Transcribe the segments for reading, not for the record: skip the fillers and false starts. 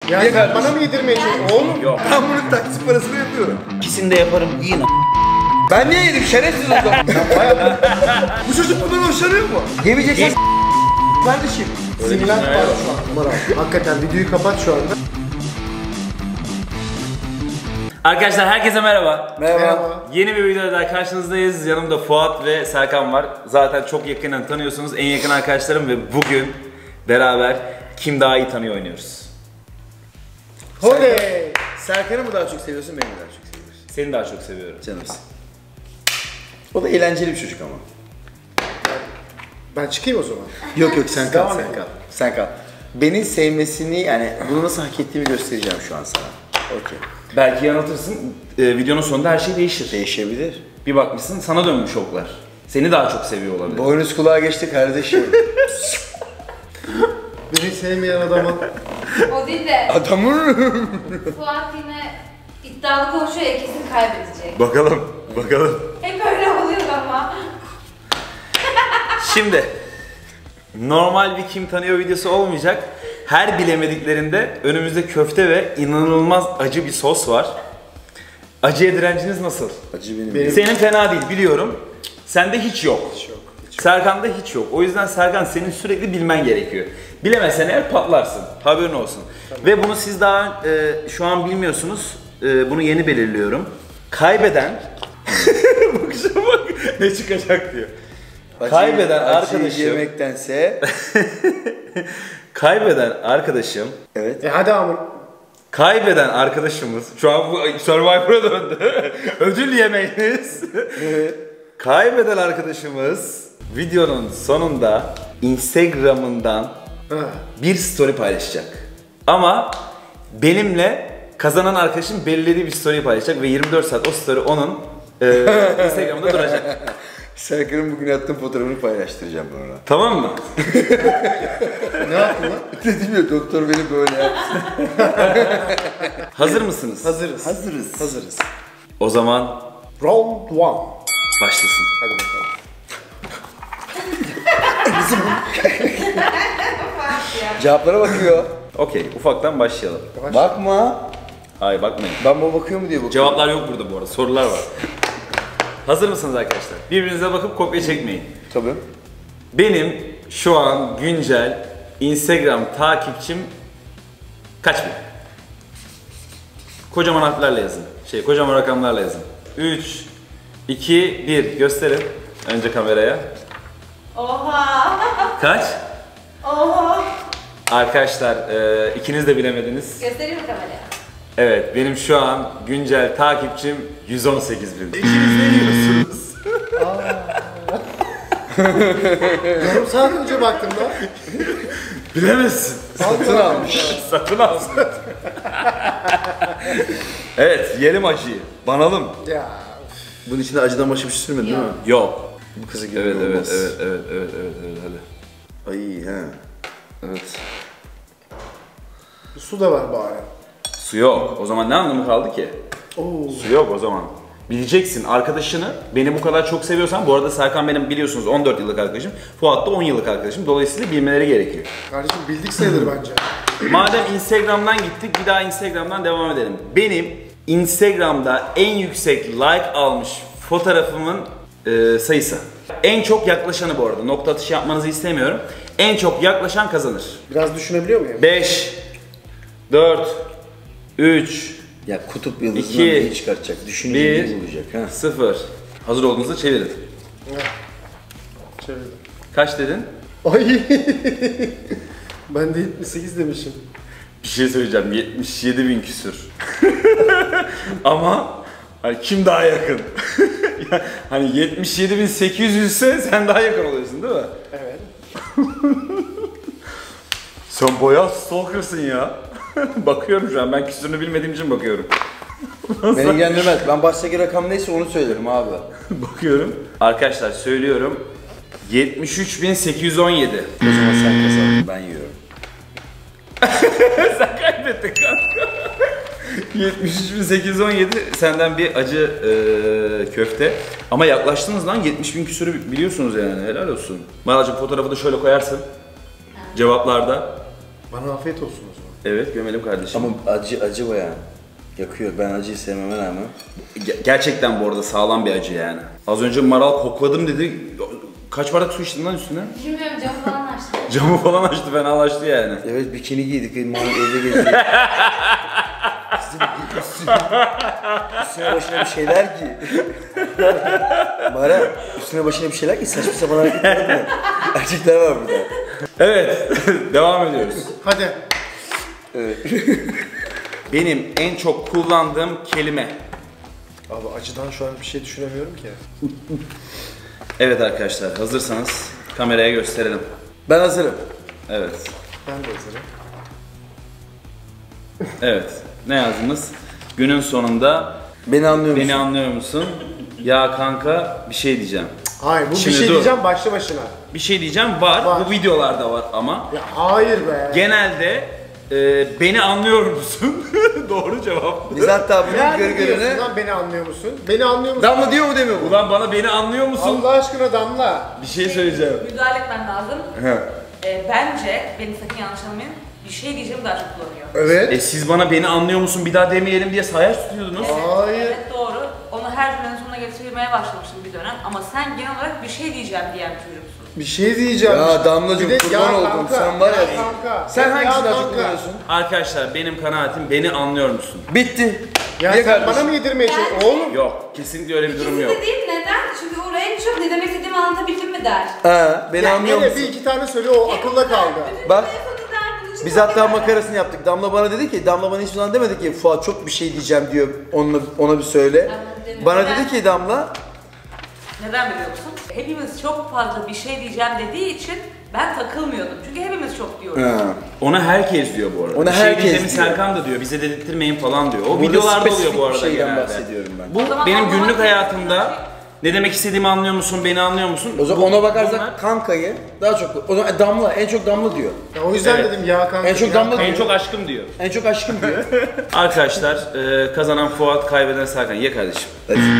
Ya sen bana mı yedirmeye çalışıyorsun? Oğlum Yok. ben bunun taksi parasını yapıyorum. İkisini de yaparım, yiyin. Ben niye yedim? Şerefsiz o zaman. Bu çocuk bundan hoşlanıyor mu? Yemeyeceksen kardeşim. Sinirlen var şu an. Umar abi. Hakikaten videoyu kapat şu anda. Arkadaşlar herkese merhaba. Merhaba. Yeni bir videoda daha karşınızdayız. Yanımda Fuat ve Serkan var. Zaten çok yakından tanıyorsunuz. En yakın arkadaşlarım ve bugün beraber Kim Daha İyi Tanıyor oynuyoruz. Oley. Serkan'ı mı daha çok seviyorsun, beni mi daha çok seviyorsun? Seni daha çok seviyorum. Canımsın. O da eğlenceli bir çocuk ama. Ben çıkayım o zaman. Yok yok sen kal, Devam sen et. kal. Sen kal. Beni sevmesini, yani bunu nasıl hak ettiğimi göstereceğim şu an sana. Okey. Belki yanıltırsın. Videonun sonunda her şey değişir. Değişebilir. Bir bakmışsın sana dönmüş oklar. Seni daha çok seviyor olabilir. Boynuz kulağa geçti kardeşim. Beni sevmeyen adamın. O değil de Adamın. Fuat yine iddialı konuşuyor ya, kesin kaybedecek. Bakalım. Hep öyle oluyor ama. Şimdi normal bir Kim Tanıyor videosu olmayacak. Her bilemediklerinde önümüzde köfte ve inanılmaz acı bir sos var. Acıya direnciniz nasıl? Acı benim. Benim- Senin fena değil biliyorum. Sende hiç yok. Serkan'da hiç yok. O yüzden Serkan senin sürekli bilmen gerekiyor. Bilemezsen eğer patlarsın. Haberin olsun. Ve bunu siz daha şu an bilmiyorsunuz. Bunu yeni belirliyorum. Kaybeden bakışa bak ne çıkacak diyor. Kaybeden arkadaşım yemektense. kaybeden arkadaşım Evet. Hadi ama. kaybeden arkadaşımız şu an bu Survivor'a döndü. Ödül yemeğiniz. Kaybeden arkadaşımız videonun sonunda Instagram'ından Ha. bir story paylaşacak. Ama benimle kazanan arkadaşım belirlediği bir story paylaşacak ve 24 saat o story onun Instagram'da duracak. Serkan'ın bugün attığım fotoğrafını paylaştıracağım ben ona. Tamam mı? Ne yaptın lan? Dedim ya, doktor beni böyle yapsın. Hazır mısınız? Hazırız. Hazırız. Hazırız. O zaman Round 1. başlasın. Hadi bakalım. Cevaplara bakıyor. Okey, ufaktan başlayalım. Bakma. Hayır bakmayın. Ben bu bakıyor mu diye bakıyorum. Cevaplar yok burada bu arada, sorular var. Hazır mısınız arkadaşlar? Birbirinize bakıp kopya çekmeyin. Tabii. Benim şu an güncel Instagram takipçim kaç bin? Kocaman harflerle yazın. Kocaman rakamlarla yazın. 3, 2, 1 gösterin. Önce kameraya. Oha! Kaç? Oha! Arkadaşlar ikiniz de bilemediniz. Göstereyim mi kameraya? Evet, benim şu an güncel takipçim 118 bin. İkiniz ne diyorsunuz? Yarım saat önce baktım da. Bilemezsin. Satın almış. Satın al. Evet, yiyelim acıyı. Banalım. Ya. Bunun içinde acıdan başka bir şey sürmedin değil mi? Yok. Bu kızı gibi Evet, olmaz. evet, hadi. Ay he. Evet. Su da var bari. Su yok. O zaman ne anlamı kaldı ki? Oo. Su yok o zaman. Bileceksin arkadaşını, beni bu kadar çok seviyorsan, bu arada Serkan benim biliyorsunuz 14 yıllık arkadaşım, Fuat da 10 yıllık arkadaşım. Dolayısıyla bilmeleri gerekiyor. Kardeşim bildik sayılır bence. Madem Instagram'dan gittik, bir daha Instagram'dan devam edelim. Benim Instagram'da en yüksek like almış fotoğrafımın sayısı. En çok yaklaşanı bu arada, nokta atışı yapmanızı istemiyorum. En çok yaklaşan kazanır. Biraz düşünebiliyor muyum? 5, 4, 3, Ya kutup yıldızından İki, neyi çıkartacak? Düşünce bir, neyi bulacak ha? 0. Hazır olduğunuzda çevirin. Çevirdim. Kaç dedin? Ay. Ben de 78 demişim. Bir şey söyleyeceğim, 77 bin küsür. Ama hani kim daha yakın? Ya, hani 77.800 ise sen daha yakın oluyorsun değil mi? Evet. Sen bayağı stalker'sın ya. Bakıyorum şu an, ben küsürünü bilmediğim için bakıyorum. Beni ilgilendirmez. Ben baştaki rakam neyse onu söylerim abi. Bakıyorum. Arkadaşlar söylüyorum. 73.817. O zaman sen kazandın, ben yiyorum. Sen kaybettin kanka. 73.817 senden bir acı köfte. Ama yaklaştınız lan, 70.000 küsürü biliyorsunuz yani, helal olsun. Malacığım fotoğrafı da şöyle koyarsın. Cevaplarda. Bana afiyet olsun o zaman. Evet gömelim kardeşim. Ama acı bayağı. Yakıyor. Ben acıyı sevmeme rağmen. Gerçekten bu arada sağlam bir acı yani. Az önce Maral kokladım dedi. Kaç bardak su içtin lan üstüne? Bilmiyorum camı falan açtım. Camı falan açtı, fenalaştı yani. Evet bikini giydik. Evde gezdik. Üstüne başına bir şeyler giy. Mara üstüne başına bir şeyler giy. Saçma sapan hareketler yapma. Erkekler var burada. Evet, devam ediyoruz. Hadi. Evet. Benim en çok kullandığım kelime. Abi acıdan şu an bir şey düşünemiyorum ki. Evet arkadaşlar, hazırsanız kameraya gösterelim. Ben hazırım. Evet, Ben de hazırım. evet. Ne yazdınız? Günün sonunda Beni anlıyor musun? beni anlıyor musun? Ya kanka bir şey diyeceğim. Hayır bu Şimdi bir şey dur. diyeceğim başlı başına. Bir şey diyeceğim var. Var. Bu videolarda var ama. Ya hayır be. Genelde beni anlıyor musun? Doğru cevap. Biz hatta bunun Nerede diyorsun gırgırını... lan beni anlıyor musun? Beni anlıyor musun? Damla diyor mu demiyor mu? Ulan bana beni anlıyor musun? Allah aşkına Damla. Bir şey söyleyeceğim. Müdahale etmem lazım. He. Bence, beni sakın yanlış anlamayın, bir şey diyeceğim daha çok kullanıyor. Evet. Siz bana beni anlıyor musun bir daha demeyelim diye sayaç tutuyordunuz. Hayır. Evet doğru. Onu her cümlenin sonuna getirmeye başlamıştım bir dönem. Ama sen genel olarak bir şey diyeceğim diyen bir çocuksun. Bir şey diyeceğim. Ya Damlacığım, Bir de- kurban ya oldum. kanka, Sen var ya- kanka. Sen Ya hangisini daha kanka. çok kullanıyorsun? Arkadaşlar benim kanaatim beni anlıyor musun? Bitti. Ya Niye sen kardeşim? bana mı yedirmeye çalışıyorsun? Oğlum. Yok, kesinlikle öyle bir durum İkisi yok. de değil neden? Çünkü oraya çok ne demek istediğimi anlatabildim mi der. Ha, beni anlıyor Yine musun? bir iki tane söyle o akılda kaldı. Bak, biz hatta makarasını yaptık. Damla bana dedi ki, Damla bana hiçbir zaman demedi ki Fuat çok bir şey diyeceğim diyor. Ona bir söyle. Anladım. Bana dedi ki Damla, Neden biliyor musun? Hepimiz çok fazla bir şey diyeceğim dediği için ben takılmıyordum. Çünkü hepimiz çok diyoruz. ha. Ona herkes diyor bu arada. Ona bir şey herkes diyeceğimi diyor. Serkan da diyor. Bize dedirtmeyin falan diyor. O Burada videolarda oluyor spesifik bu bir arada şeyden genelde. bahsediyorum ben. Bu O zaman benim anlamak günlük için hayatımda ne demek istediğimi anlıyor musun, beni anlıyor musun? O zaman Bu- ona bakarsak bunlar- kankayı daha çok... O zaman Damla, en çok Damla diyor. Ya o yüzden Evet. dedim ya kanka. En çok ya Damla kanka. En çok aşkım diyor. En çok aşkım diyor. Arkadaşlar kazanan Fuat, kaybeden Serkan. Ye kardeşim.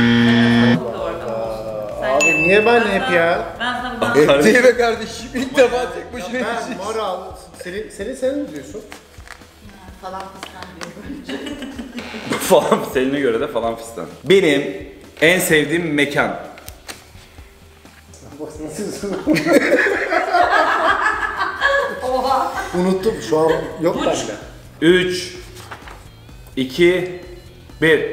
Abi niye ben hep ya? Ben sana bir daha... Etti be kardeşim. İlk defa tek başına Ben yiyeceksin. moral. Sen mi diyorsun? Falan fistan diyor. Falan seninle göre de falan fistan. Benim en sevdiğim mekan. Oha. Unuttum şu an yok bende. 3 2 1.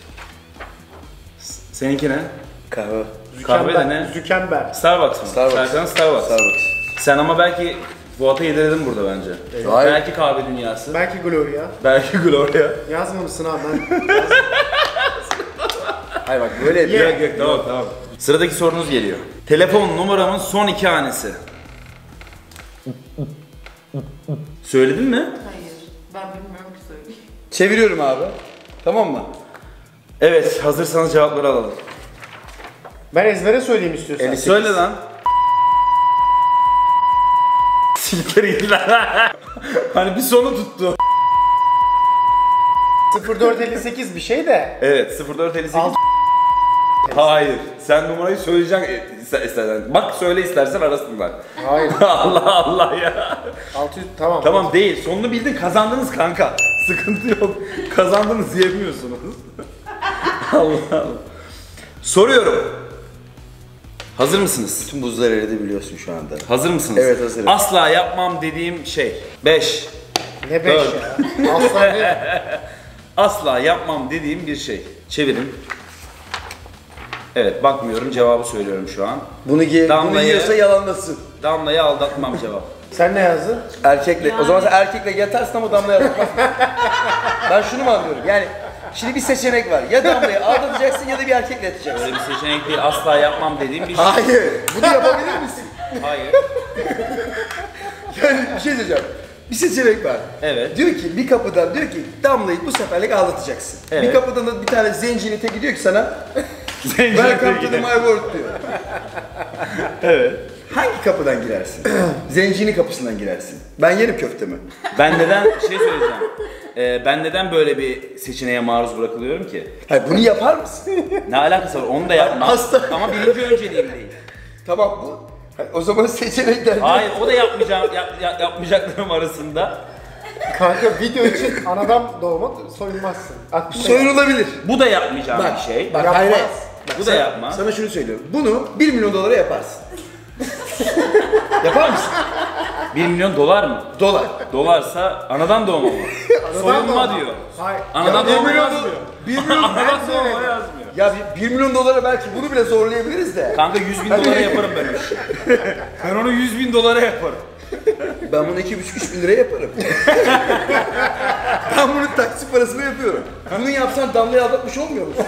Seninki ne? Kahve. Kahve de ne? Zükember. Starbucks mı? Starbucks. Serkan Starbucks. Starbucks. Sen ama belki Fuat'a yedirdin burada bence. Hayır. Belki kahve dünyası. Belki Gloria. Belki Gloria. Yazmamışsın abi ben. Hayır bak böyle Ye. yapıyor. Yok yok tamam. Sıradaki sorunuz geliyor. Telefon numaramın son 2 hanesi. Söyledin mi? Hayır. Ben bilmiyorum ki söyleyeyim. Çeviriyorum abi. Tamam mı? Evet, hazırsanız cevapları alalım. Ben ezbere söyleyeyim istiyorsan. 58. Söyle lan. Siktir git lan. Hani bir sonu tuttu. 0458 bir şey de. Evet, 0458. Alt- Hayır, sen numarayı söyleyeceksin istersen. Bak söyle istersen arasınlar. Hayır. Allah Allah ya. 600 tamam. Tamam değil, sonunu bildin kazandınız kanka. Sıkıntı yok. Kazandınız diyemiyorsunuz. Allah Allah. Soruyorum. Hazır mısınız? Bütün buzlar eridi biliyorsun şu anda. Hazır mısınız? Evet, hazırım. Asla yapmam dediğim şey. 5. Ne 5 Dört. ya? Aslan ne? Asla yapmam dediğim bir şey. Çevirin. Evet, bakmıyorum, cevabı söylüyorum şu an. Bunu Damlayı- yiyorsa yalanlasın. Damla'yı aldatmam cevap. Sen ne yazdın? Erkekle. O zaman sen erkekle yatarsın ama Damla'ya yalatmaz. Ben şunu mu anlıyorum? Yani şimdi bir seçenek var. Ya Damla'yı aldatacaksın ya da bir erkekle yatacaksın. Öyle bir seçenek değil, asla yapmam dediğim bir şey. Hayır. Bunu yapabilir misin? Hayır. Yani bir şey söyleyeceğim. Bir seçenek var. Evet. Diyor ki bir kapıdan diyor ki Damla'yı bu seferlik aldatacaksın. Evet. Bir kapıdan da bir tane zencini teki diyor ki sana Zencini Welcome to teki the de. my world diyor. Evet. Hangi kapıdan girersin? Zencini kapısından girersin. Ben yerim köftemi. Ben neden, bir şey söyleyeceğim. Ben neden böyle bir seçeneğe maruz bırakılıyorum ki? Hayır bunu yapar mısın? Ne alakası var? Onu da yapmam. Hasta. Ama birinci önceliğim değil. Tamam bu. O zaman seçenekler. Hayır, o da yapmayacağım, yapmayacaklarım arasında. Kanka video için anadan doğma soyunmazsın. Soyunulabilir. Bu da yapmayacağım Bak, bir şey. Bak Yapmaz. hayır. Bu da yapma. Sana şunu söylüyorum. Bunu 1 milyon dolara yaparsın. Yapar mısın? 1 milyon dolar mı? Dolar. Dolarsa anadan doğma mı? Soyunma diyor. Hayır. Anadan Ya, doğma 1 milyon yazmıyor. 1 milyon Anadan doğma yazmıyor. Ya 1 milyon dolara belki bunu bile zorlayabiliriz de. Kanka 100 bin dolara yaparım ben o işi. Ben onu 100 bin dolara yaparım. Ben bunu 2,5-3 bin liraya yaparım. Ben bunun taksi parasını yapıyorum. Bunu yapsan Damla'yı aldatmış olmuyor musun?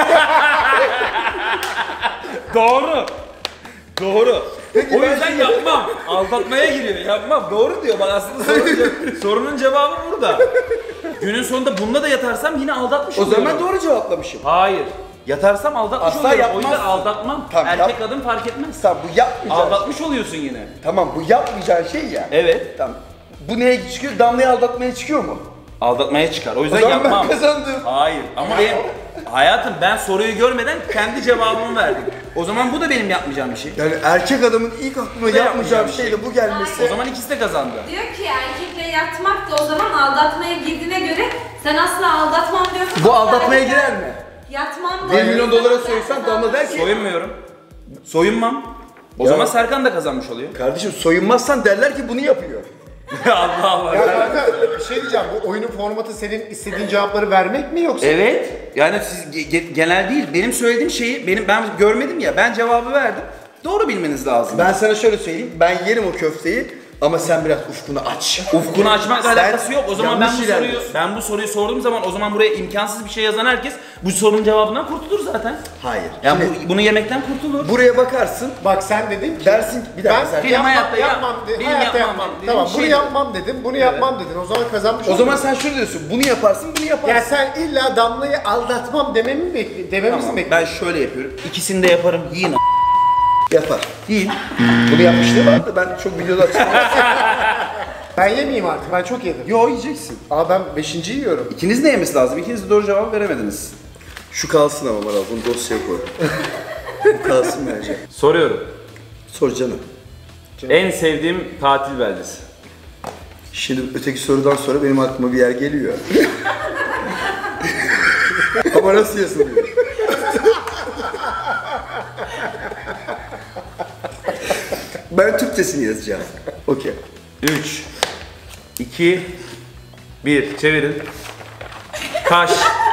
Doğru. Doğru. Peki O ben yüzden şimdi- yapmam. Aldatmaya giriyor. Yapmam. Doğru diyor. Bak aslında sorunun cevabı burada. Günün sonunda bununla da yatarsam yine aldatmış O oluyorum. zaman doğru cevaplamışım. Hayır. Yatarsam aldatmış Asla oluyorum. O yapmazsın. yüzden aldatmam. Tamam, Erkek kadın fark etmez. Tamam bu yapmayacağın. Aldatmış oluyorsun yine. Tamam bu yapmayacağın şey ya. Evet. Tamam. Bu neye çıkıyor? Damla'yı aldatmaya çıkıyor mu? Aldatmaya çıkar. O O yüzden zaman yapmam. ben kazandım. Hayır. Ama benim hayatım ben soruyu görmeden kendi cevabımı verdim. O zaman bu da benim yapmayacağım bir şey. Yani erkek adamın ilk aklına da yapmayacağı yapmayacağım bir şeyle bu gelmesi. O zaman ikisi de kazandı. Diyor ki erkekle yatmak da o zaman aldatmaya girdiğine göre sen asla aldatmam diyorsun. Bu aldatmaya girer mi? Yatmam 1 milyon dolara soysan Damla der ki Soyunmuyorum. Soyunmam. O Ya. zaman Serkan da kazanmış oluyor. kardeşim soyunmazsan derler ki bunu yapıyor. Allah Allah. Ya kanka bir şey diyeceğim. Bu oyunun formatı senin istediğin cevapları vermek mi yoksa? Evet. Yani siz genel değil. Benim söylediğim şeyi ben görmedim ya. Ben cevabı verdim. Doğru bilmeniz lazım. Ben sana şöyle söyleyeyim. Ben yerim o köfteyi ama sen biraz ufkunu aç. Ufkunu açmakla Sen alakası yok. O zaman yanlış ilerliyorsun. ben bu soruyu sorduğum zaman o zaman buraya imkansız bir şey yazan herkes bu sorunun cevabından kurtulur zaten. Hayır. Yani Şimdi bunu yemekten kurtulur. buraya bakarsın. Bak sen dedin ki Dersin ki- bir dakika ben sen- Benim hayatta yapmam dedim. benim Hayatta yapmam yapmam. dediğim Tamam şey bunu dedi. yapmam dedim. Bunu yapmam dedin. O zaman kazanmış O zaman oldun. sen şöyle diyorsun. Bunu yaparsın, bunu yaparsın. Ya sen illa Damla'yı aldatmam dememi mi dememizi Tamam, mi bekliyorsun? ben şöyle yapıyorum. İkisini de yaparım. Yiyin Yapar. Yiyin. Bunu yapmışlığı vardı. Ben çok videoda açıkladım. Ben yemeyeyim artık. Ben çok yedim. Yo yiyeceksin. Aa ben 5. yiyorum. İkiniz de yemesi lazım. İkiniz de doğru cevap veremediniz. Şu kalsın ama Maral. Bunu dosyaya koy. Bu kalsın bence. Soruyorum. Sor canım. En sevdiğim tatil beldesi. Şimdi öteki sorudan sonra benim aklıma bir yer geliyor. Ama nasıl yazılıyor? Ben Türkçesini yazacağım. Okey. 3 2 1 çevirin. Kaş.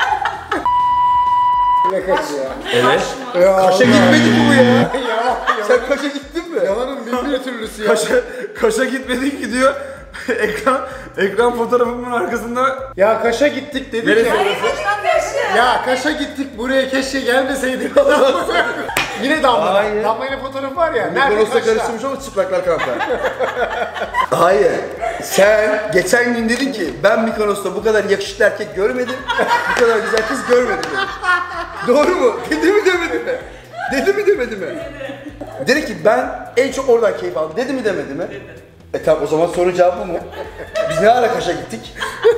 Ne kaçı ya? Evet. Kaş'a gitmedi mi bu ya? Yalan, Sen Kaş'a gittin mi? yalanın bin bir türlüsü ya. Kaş'a gitmedik ki diyor. ekran fotoğrafımın arkasında Ya Kaş'a gittik dedik Neresi? ya. Kaçtan yaşı. Ya Kaş'a gittik buraya keşke gelmeseydik. Yine Damla. Hayır. Damla'yla fotoğrafı var ya. Nerede Mikonos'ta Kaş'ta? karıştırmış ama çıplaklar kanka. Hayır. Sen geçen gün dedin ki ben Mikonos'ta bu kadar yakışıklı erkek görmedim, bu kadar güzel kız görmedim dedin. Doğru mu? Dedi mi demedi mi? Dedi mi demedi mi? Dedi ki ben en çok oradan keyif aldım. Dedi mi demedi mi? Tamam o zaman soru cevabı mı? Biz ne ara Kaş'a gittik?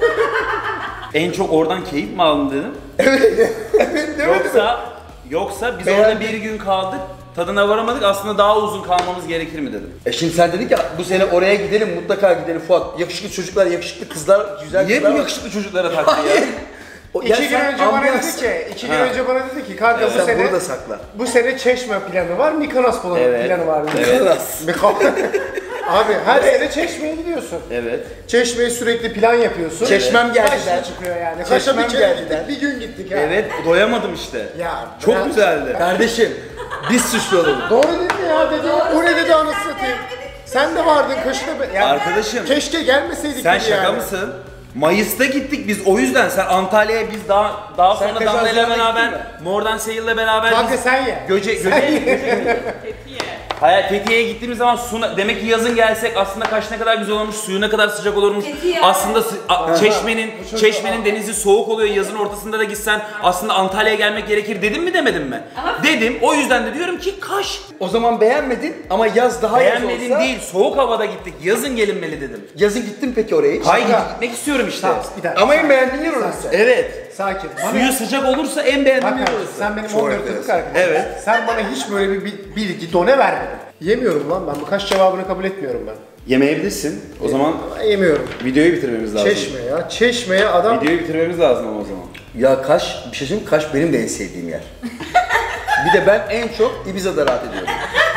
en çok oradan keyif mi aldın dedim. Demedi mi? Yoksa biz Beğendim. orada bir gün kaldık. Tadına varamadık. Aslında daha uzun kalmamız gerekir mi dedim. Şimdi sen dedin ki bu sene oraya gidelim mutlaka gidelim Fuat. Yakışıklı çocuklar, yakışıklı kızlar, güzel Niye kızlar bu var. yakışıklı çocuklara taktın ya? İki gün önce bana dedi ki, kanka bu Sen sene burada sakla. bu sene Çeşme planı var, Mikonos Evet. planı var. Mikonos. Abi her sene Çeşme'ye gidiyorsun. Evet. Çeşme'ye sürekli plan yapıyorsun. Çeşmem geldi Kaç der. yıl çıkıyor yani. Çeşmem Kaş'a bir kere geldi gittik, der. bir gün gittik ha. Evet, doyamadım işte. Ya Çok ben- güzeldi. Kardeşim biz suçlu olalım. Doğru dedi ya dedi. O ne dedi anasını satayım. Sen de vardın Kaş'ta. Yani Arkadaşım, keşke gelmeseydik sen dedi şaka yani. mısın? Mayıs'ta gittik biz o yüzden sen Antalya'ya biz daha Sen sonra Kaş'a Damla ile Haziran'da beraber gittin Mordan Seyil'le beraber Kanka biz sen ye. Göce Fethiye. Hayır Fethiye'ye gittiğimiz zaman demek ki yazın gelsek aslında Kaş ne kadar güzel olmuş, suyu ne kadar sıcak olurmuş. Fethiye. Aslında Çeşme'nin denizi soğuk oluyor. Yazın ortasında da gitsen aslında Antalya'ya gelmek gerekir dedim mi demedim mi? Ama- Dedim. O yüzden de diyorum ki Kaş. O zaman beğenmedin ama yaz daha yaz Beğenmedim olsa. değil. Soğuk havada gittik. Yazın gelinmeli dedim. Yazın gittin peki oraya hiç? Hayır Şaka. gitmek istiyorum işte. Tamam, bir dakika. Ama en beğendiğin yer orası. Evet. Sakin. Suyu sıcak olursa en beğendiğim Bak yer abi, orası. sen benim Çok 14 enteresan. yıllık arkadaşım. Evet. Sen bana hiç böyle bir bilgi done vermedin. Yemiyorum lan ben bu Kaş cevabını kabul etmiyorum ben. Yemeyebilirsin. O zaman Ben yemiyorum. videoyu bitirmemiz lazım. Çeşme ya. Çeşmeye adam... Videoyu bitirmemiz lazım ama o zaman. Ya Kaş, bir şey söyleyeyim mi? Kaş benim de en sevdiğim yer. Bir de ben en çok Ibiza'da rahat ediyorum.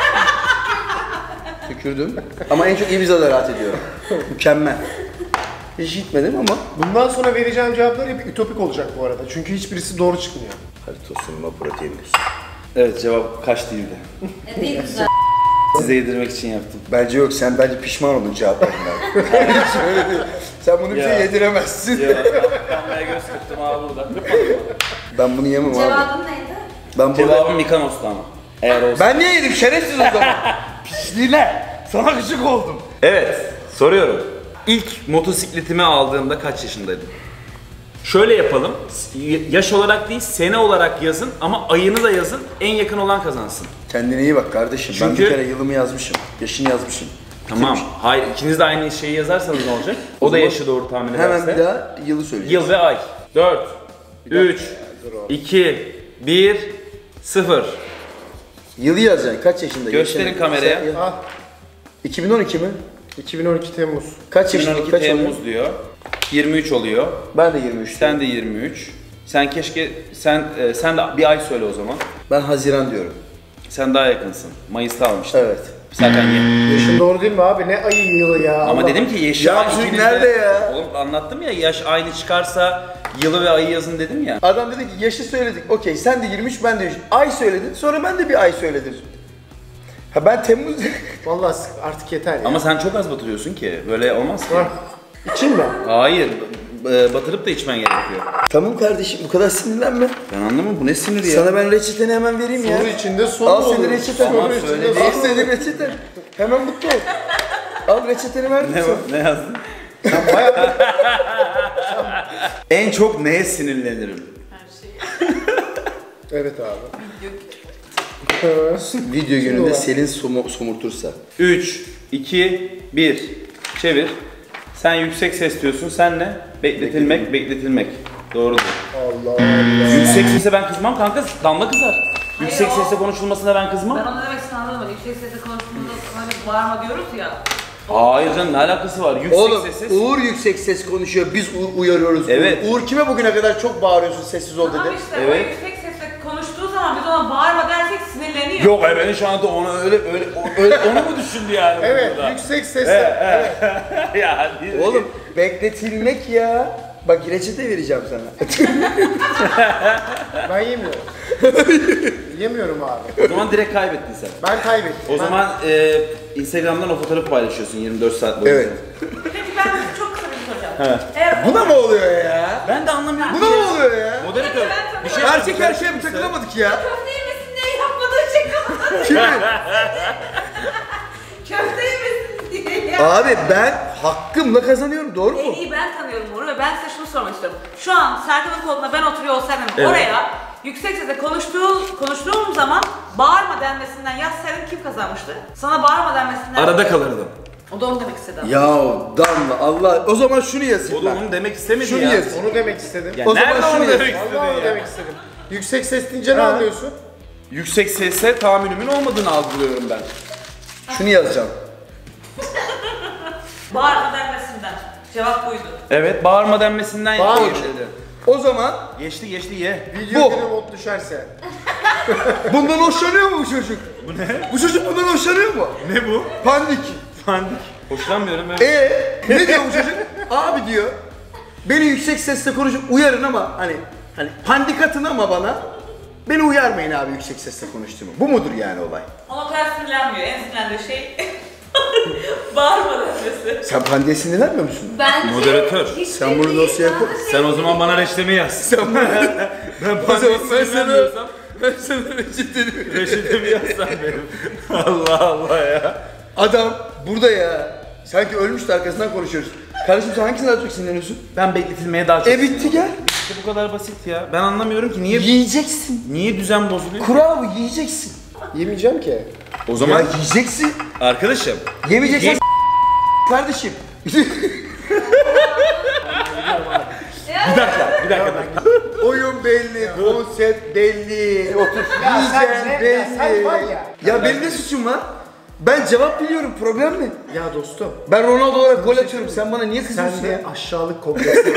Tükürdüm ama en çok Ibiza'da rahat ediyorum. Mükemmel. Hiç gitmedim ama. Bundan sonra vereceğim cevaplar hep ütopik olacak bu arada. Çünkü hiçbirisi doğru çıkmıyor. Haritosunuma protein diyorsun. Evet, cevap kaç değildi. Değil güzel. Size yedirmek için yaptım. Bence yok, sen bence pişman oldun cevaplarından. Hiç öyle değil. Sen bunu bize Ya. yediremezsin. Ya kameraya göz kırptım abi burada. Kırpmadım mı? Ben bunu yemem abi. Cevabın neydi? Ben burada... Cevabım Mikanos'ta ama. Eğer olsa. Ben niye yedim şerefsiz o zaman? Pisliğine. Sana gıcık oldum. Evet, soruyorum. İlk motosikletimi aldığımda kaç yaşındaydım? Şöyle yapalım. Yaş olarak değil, sene olarak yazın ama ayını da yazın. En yakın olan kazansın. Kendine iyi bak kardeşim. Ben Çünkü- bir kere yılımı yazmışım. Yaşını yazmışım. Tamam. Hayır, ikiniz de aynı şeyi yazarsanız ne olacak? O da yaşı doğru tahmin ederse. Hemen bir daha yılı söyleyeceğim. Yıl ve ay. 4, 3, 2, 1, 0. Yılı yazacaksın. Kaç yaşında? Gösterin Yaşını- kameraya. Sen- Ah, 2012 mi? 2012 Temmuz. Kaç yaşında? 2012 Kaç Temmuz oluyor? diyor. 23 oluyor. Ben de 23. Sen de 23. Sen keşke sen de bir ay söyle o zaman. Ben Haziran diyorum. Sen daha yakınsın. Mayıs'ta almıştın. Evet. Serkan ye. Yaşın doğru değil mi abi? Ne ayı yılı ya. Ama Allah. dedim ki yaşı Ya bu çocuk ikiniz de- nerede ya? Oğlum anlattım ya, yaş aynı çıkarsa yılı ve ayı yazın dedim ya. Adam dedi ki yaşı söyledik. Okey, sen de 23, ben de 23. Ay söyledin. Sonra ben de bir ay söyledim. Ha ben Temmuz... Vallahi artık yeter ya. Ama sen çok az batırıyorsun ki. Böyle olmaz ki. Ah, İçin mi? Hayır. Batırıp da içmen gerekiyor. Tamam kardeşim, bu kadar sinirlenme. Ben anlamam, bu ne sinir ya? Sana ben reçeteni hemen vereyim ya. Soru içinde son Al mu senin olur? reçeten. Ama Soru içinde söyle son Al mu senin olur? reçeten. Hemen mutlu ol. Al reçeteni verdim Ne, sana. ne yazdın? Sen bayağı... En çok neye sinirlenirim? Her şeyi. Evet abi. Video gününde olan? Selin somurtursa. 3, 2, 1. Çevir. Sen yüksek ses diyorsun. Sen ne? Bekletilmek, bekletilmek. Doğrudur. Allah Allah. Yüksek sesle ben kızmam kanka. Damla kızar. Yüksek o- sesle konuşulmasına ben kızmam. Ben onu demek istediğini anlamadım. Yüksek sesle konuştuğumuzda hani bağırma diyoruz ya. Hayır canım, ne alakası var? Yüksek Oğlum sessiz. Uğur yüksek ses konuşuyor, biz uyarıyoruz. Evet. Uğur kime bugüne kadar çok bağırıyorsun, sessiz ol Tamam dedi. işte Evet. o yüksek sesle konuştuğu zaman biz ona bağırma dersek sinirleniyor. Yok ben şu anda onu öyle onu mu düşündü yani? Evet, burada? yüksek sesle. Ya Oğlum bekletilmek ya. Bak reçete vereceğim sana. Ben yemiyorum. Yemiyorum abi. o zaman direkt kaybettin sen. Ben kaybettim. O zaman Instagram'dan o fotoğrafı paylaşıyorsun 24 saat boyunca. Evet. Peki ben çok kısa bir şey soracağım. Eğer Buna mı oluyor ya? Ben de anlamıyorum. Buna mı oluyor ya? Moderatör. Bir şey Erkek erkeğe mi takılamadık ya? Köfte yemesin diye yapmadığı şey kalmadı. Kimi? Köfte yemesin diye ya. Abi ben hakkımla kazanıyorum, doğru mu? en iyi ben tanıyorum Uğur'u ve ben size şunu sormak istiyorum. Şu an Serkan'ın koltuğunda ben oturuyor olsaydım Evet. oraya yüksek sesle konuştuğum zaman bağırma denmesinden yazsaydım kim kazanmıştı? Sana bağırma denmesinden... Arada kalırdım. O da onu demek istedi. Ya Damla Allah, o zaman şunu yazayım O da ben. onu demek istemedi Şunu ya. yaz. Onu demek istedim. Ya O zaman nerede şunu onu yaz. demek istedin Allah onu ya? demek istedim. Yüksek ses deyince ne Ha. anlıyorsun? Yüksek sesle tahammülümün olmadığını algılıyorum ben. Şunu yazacağım. Bağırma denmesinden. Cevap buydu. Evet, bağırma denmesinden Bağırma. yapayım dedi. O zaman Geçti ye. Video Bu. günü mod düşerse. bundan hoşlanıyor mu bu çocuk? Bu ne? Bu çocuk bundan hoşlanıyor mu? Ne bu? Pandik. Fandik. Hoşlanmıyorum ben. Ne diyor bu çocuk? Abi diyor, beni yüksek sesle konuşup uyarın ama hani pandik atın ama bana beni uyarmayın abi yüksek sesle konuştuğumu. Bu mudur yani olay? Ona o kadar sinirlenmiyor. En sinirlendiği şey bağırma denmesi. Sen pandiye sinirlenmiyor musun? Bence Moderatör. hiç Sen bunu değil, dosyaya bana koy. da şey Sen o zaman bana reçetemi yaz. Sen bana... Ben O zaman ben sana... sinirlenmiyorsam Ben sana reçeteni... reçetemi yazsan benim. Allah Allah ya. Adam burada ya. Sanki ölmüş de arkasından konuşuyoruz. Kardeşim sen hangisine daha çok sinirleniyorsun? Ben bekletilmeye daha çok Bitti gel. İşte bu kadar basit ya. Ben anlamıyorum ki Yiyeceksin. niye düzen bozuluyor? Kural bu, yiyeceksin. Yemeyeceğim ki. O Ya zaman yiyeceksin. arkadaşım Yemeyeceksen kardeşim. bir dakika. Oyun belli, konsept belli, otur Ya sen yiyeceğin ne- belli. ya sen var ya. Ya benim ne suçum var? Ben cevap biliyorum, problem mi? Ya dostum. Ben Ronaldo olarak gol atıyorum, sen bana niye kızıyorsun Sen ya? de aşağılık kompleksi.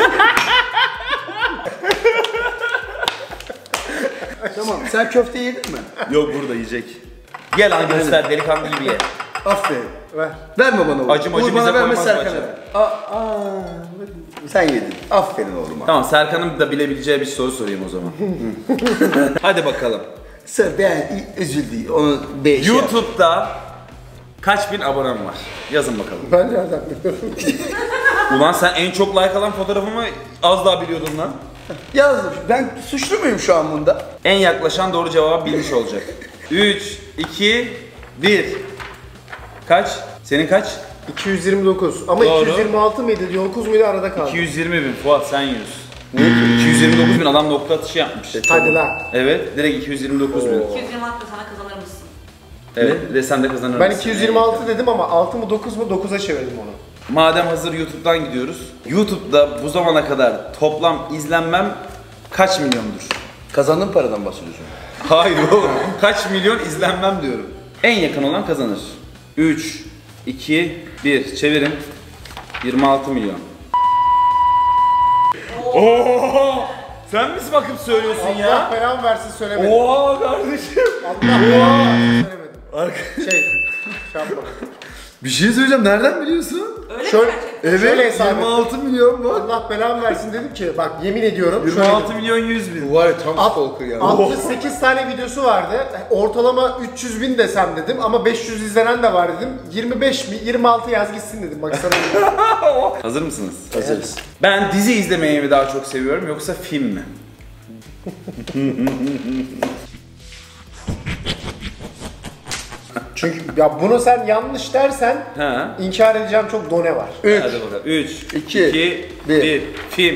Tamam, sen köfte yedin mi? Yok burada yiyecek. Gel lan göster delikanlı gibi ye. Aferin. Ver. Verme bana oğlum. Acım acı Uğur bana bize verme, koymaz Serkan'a bacı. ver. Sen yedin. Aferin oğluma. Tamam Serkan'ın da bilebileceği bir soru sorayım o zaman. Hadi bakalım. Sen ben üzüldü. Onu beğen. YouTube'da kaç bin abonem var? Yazın bakalım. Ben nereden biliyorum? Ulan sen en çok like alan fotoğrafımı az daha biliyordun lan. Yazdım. Ben suçlu muyum şu an bunda? En yaklaşan doğru cevabı bilmiş olacak. 3, 2, 1. Kaç? Senin kaç? 229 ama Doğru. 226 mıydı? 9 muydu arada kaldı. 220 bin. Fuat sen 100. Niye ki? 229 bin adam nokta atışı yapmış. Hadi lan. Evet direkt 229 bin. 226 da sana kazanır mısın? Evet de sen de kazanır Ben mısın? 226 dedim ama 6 mı 9 mu 9'a çevirdim onu. Madem hazır YouTube'dan gidiyoruz. YouTube'da bu zamana kadar toplam izlenmem kaç milyondur? Kazandığın paradan bahsediyorsun. Hayır oğlum. Kaç milyon izlenmem diyorum. En yakın olan kazanır. 3, 2, 1. Çevirin. 26 milyon. Oo! Sen misin bakıp söylüyorsun Allah ya? belamı versin söylemedim. Oo kardeşim. Allah belamı versin söylemedim. Şey yapma. Bir şey söyleyeceğim. Nereden biliyorsun? Öyle Şöyle, mi gerçekten? Evet. şöyle hesap et. 26 milyon bak. Allah belamı versin dedim ki bak yemin ediyorum. 26 milyon 100 bin. Bu var ya tam Alt- stalker ya. 68 tane videosu vardı. Ortalama 300 bin desem dedim ama 500 izlenen de var dedim. 25 mi 26 yaz gitsin dedim bak sana. Hazır mısınız? Hazırız. Ben dizi izlemeyi mi daha çok seviyorum yoksa film mi? Çünkü ya bunu sen yanlış dersen Ha. inkar edeceğim çok done var. Hadi bakalım. 3, İki, 2, bir. 1. Film.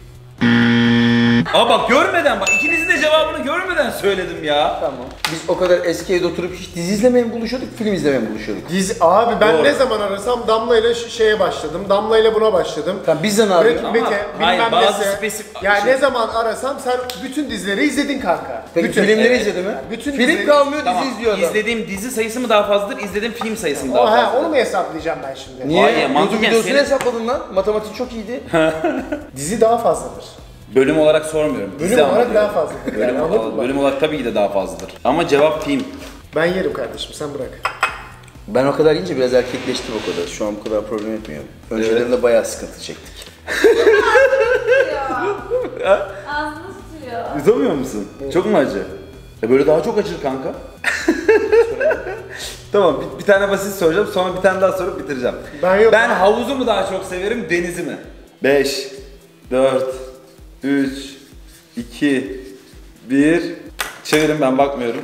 Aa bak görmeden bak ikinizin de cevabını görmeden söyledim ya. Tamam. Biz o kadar eski evde oturup hiç dizi izlemeye mi buluşuyorduk, film izlemeye mi buluşuyorduk? Abi ben Doğru. ne zaman arasam Damla ile şeye başladım. Damla ile buna başladım. Tamam biz de ne yapıyoruz? Ama Mete, hayır, bilmem bazı nesi. spesifik- Yani şey- ne zaman arasam sen bütün dizileri izledin kanka. Peki bütün. filmleri Evet. izledin mi? Bütün Film dizileri- kalmıyor, Tamam. dizi izliyor adam. İzlediğim dizi sayısı mı daha fazladır, izlediğim film sayısı mı daha O, fazladır? onu mu hesaplayacağım ben şimdi? Niye? Hayır, YouTube mantıken videosunu senin- hesapladın lan. Matematik çok iyiydi. Dizi daha fazladır. Bölüm olarak sormuyorum. Bölüm Dizi olarak anlatıyorum. daha fazladır. Bölüm, Yani anladın mı? bölüm olarak tabii ki de daha fazladır. Ama cevap film. Ben yerim kardeşim sen bırak. Ben o kadar yiyince biraz erkekleştim o kadar. Şu an bu kadar problem etmiyorum. Öncelerinde bayağı sıkıntı çektik. Ağzını tutuyor. Yutamıyor musun? Çok mu acı? Böyle daha çok acır kanka. Tamam bir tane basit soracağım sonra bir tane daha sorup bitireceğim. Ben havuzu mu daha çok severim denizi mi? 5, 4, 3, 2, 1. Çevirin ben bakmıyorum.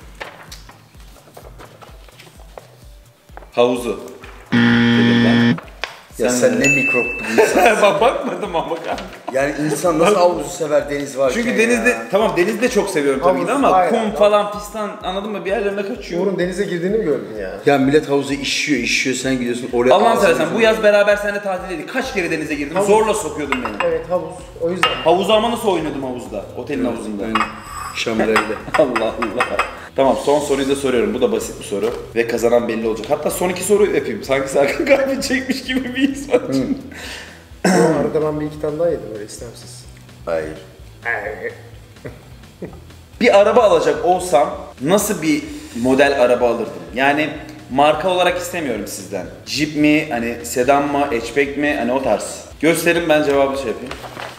Havuzu. Dedim ben. Ya sen ne mikrop bir insan. Bak bakmadım ama kanka. Yani insan nasıl havuzu sever deniz varken Çünkü denizde, ya. tamam denizde de çok seviyorum tabii ki de Havuz, ama aynen. kum falan fistan anladın mı bir yerlerine kaçıyor. Uğur'un denize girdiğini mi gördün ya? Ya millet havuza işiyor sen gidiyorsun oraya. Allah'ını ağzını seversen bu yüzünü- yaz beraber seninle tatildeydik. Kaç kere denize girdim Havuz. zorla sokuyordun beni. Evet havuz. O yüzden. Havuzu ama nasıl oynuyordum havuzda? Otelin havuzunda. Aynen. Şamirelde. Allah Allah. Tamam son soruyu da soruyorum. Bu da basit bir soru. Ve kazanan belli olacak. Hatta son iki soruyu yapayım. Sanki Serkan kaybedecekmiş gibi bir his var. Arada ben bir iki tane daha yedim öyle istemsiz. Hayır. Bir araba alacak olsam nasıl bir model araba alırdım? Yani marka olarak istemiyorum sizden. Jeep mi, hani sedan mı, hatchback mi, hani o tarz. Gösterin ben cevabı şey yapayım.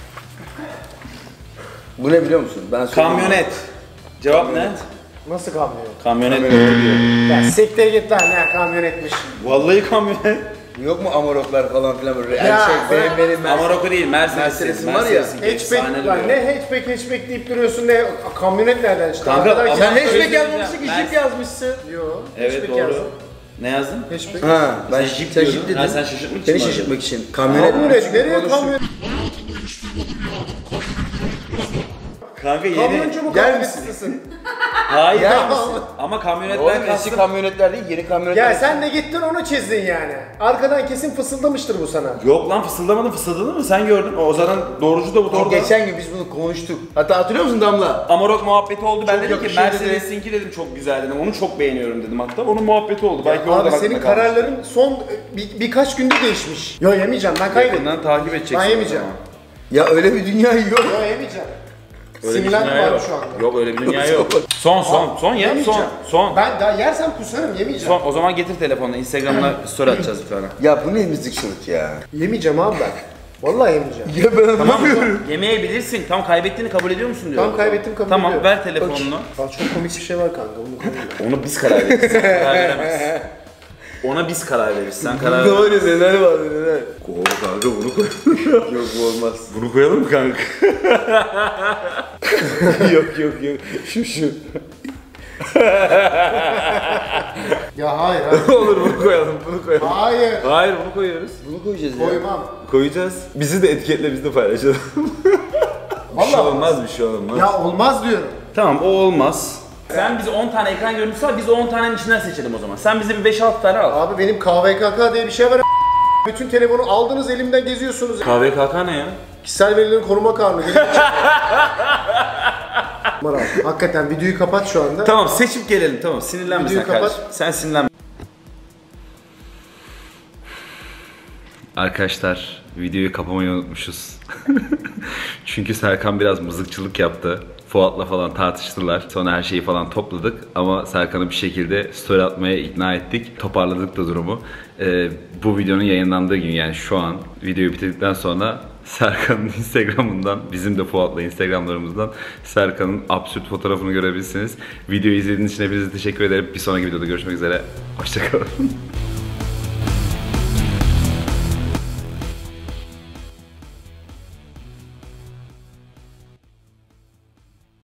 Bu ne biliyor musun? Ben söyleyeyim. Kamyonet. Cevap ne? Nasıl kamyon? Kamyonet doğru diyor. Ya siktir git lan ne kamyonetmiş. Vallahi kamyonet. Yok mu Amaroklar falan filan böyle Ya, her şey ben- benim Amarok değil, Mercedes'in. Mercedes'in var ya, Hatchback lan ne hatchback deyip duruyorsun ne kamyonet nereden çıktı? Kanka, Arkadaş- ama- Sen hatchback Söyleyeceğim. yazmamışsın ki Ben- Jeep yazmışsın. Yo. Evet hatchback doğru. yazdım. Ne yazdın? Hatchback. Ha ben Sen Jeep, Jeep sen diyordun. Jeep dedin. Ha, sen şaşırtmak için Seni mi şaşırtmak için. Kamyonet. Kamyonet nereye konuşuyor. kamyonet? Kanka yeni. Kamyoncu mu Gel kamyonetsisin? Hayır Ya. der misin? Ama kamyonetler Oğlum eski kastım. kamyonetler değil, yeni kamyonetler. Ya sen de gittin onu çizdin yani. Arkadan kesin fısıldamıştır bu sana. Yok lan fısıldamadım, fısıldadın mı? Sen gördün. O zaten doğrucu da bu doğru. Geçen gün biz bunu konuştuk. Hatta hatırlıyor musun Damla? Amarok muhabbeti oldu. Ben dedim ki yakışıyor dedi. Mercedes'inki dedim çok güzel dedim. Onu çok beğeniyorum dedim hatta. Onun muhabbeti oldu. Belki orada Abi aklımda senin kalmış. kararların son birkaç günde değişmiş. Yo yemeyeceğim ben kaybettim. Yakından takip edeceksin. Ben o yemeyeceğim. zaman. Ya öyle bir dünya yok. Yo yemeyeceğim. Öyle bir Sinirlendim dünya abi yok. şu anda. Yok öyle bir dünya yok. Son ye. Yemeyeceğim. Son. Ben daha yersem kusarım yemeyeceğim. Son. O zaman getir telefonunu. Instagram'ına story atacağız bir tane. Ya bu ne mızıkçılık ya? Yemeyeceğim abi ben. Vallahi yemeyeceğim. Ya ben anlamıyorum. Yemeyebilirsin. Tam kaybettiğini kabul ediyor musun diyor. Tam kaybettim kabul Tamam ediyorum. ver telefonunu. Aa, çok komik bir şey var kanka bunu koyayım. Onu biz karar veririz. Sen karar veremezsin. Ona biz karar veririz. Sen karar ver. Doğru neler var neler. Oo kanka bunu koy. Yok bu olmaz. Bunu koyalım mı kanka? yok. Şu. Ya hayır hayır. Olur bunu koyalım. Hayır. Hayır bunu koyuyoruz. Bunu koyacağız ya. Koymam. Koyacağız. Bizi de etiketle biz de paylaşalım. Bir şey Vallahi olmaz bir şey olmaz. Ya olmaz diyorum. Tamam o olmaz. Sen bize 10 tane ekran görüntüsü al, biz de 10 tanenin içinden seçelim o zaman. Sen bize bir 5-6 tane al. Abi benim KVKK diye bir şey var. Bütün telefonu aldınız elimden geziyorsunuz. KVKK ne ya? Kişisel verilerin koruma kanunu. Var abi. Hakikaten videoyu kapat şu anda. Tamam seçip gelelim tamam sinirlenme Videoyu sen kapat. kardeşim. Sen sinirlenme. Arkadaşlar videoyu kapamayı unutmuşuz. Çünkü Serkan biraz mızıkçılık yaptı. Fuat'la falan tartıştılar. Sonra her şeyi falan topladık ama Serkan'ı bir şekilde story atmaya ikna ettik. Toparladık da durumu. Bu videonun yayınlandığı gün yani şu an videoyu bitirdikten sonra Serkan'ın Instagram'ından, bizim de Fuat'la Instagram'larımızdan Serkan'ın absürt fotoğrafını görebilirsiniz. Videoyu izlediğiniz için hepinize teşekkür ederim. Bir sonraki videoda görüşmek üzere. Hoşçakalın.